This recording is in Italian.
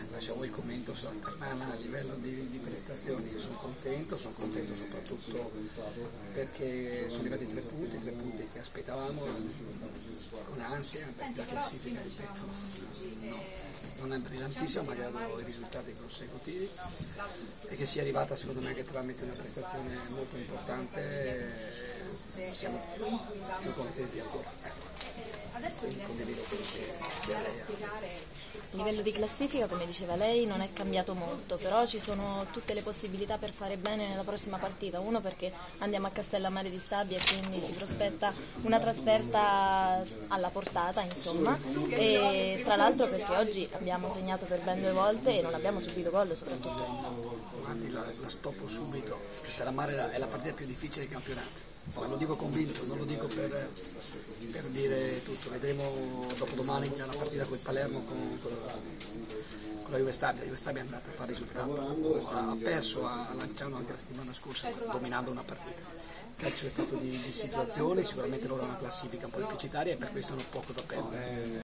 lasciamo il commento su Antamana a livello di prestazioni. Sono contento soprattutto perché sono arrivati 3 punti che aspettavamo con ansia, perché la classifica, ripeto, non è brillantissima, ma abbiamo i risultati consecutivi, e che sia arrivata secondo me anche tramite una prestazione molto importante, siamo più contenti ancora. Condivido quello che lei. A livello di classifica, come diceva lei, non è cambiato molto, però ci sono tutte le possibilità per fare bene nella prossima partita. Uno, perché andiamo a Castellammare di Stabia e quindi si prospetta una trasferta alla portata, insomma, e tra l'altro perché oggi abbiamo segnato per ben 2 volte e non abbiamo subito gol soprattutto. Guardi, la stoppo subito. Castellammare è la partita più difficile del campionato. Ma lo dico convinto, non lo dico per dire tutto. Vedremo dopodomani già la partita con il Palermo con la Juve Stabia. La Juve Stabia è andata a fare risultato, ha perso a Lanciano anche la settimana scorsa, dominando una partita. Il calcio è fatto di situazioni, sicuramente loro hanno una classifica un po' deficitaria e per questo hanno poco da perdere.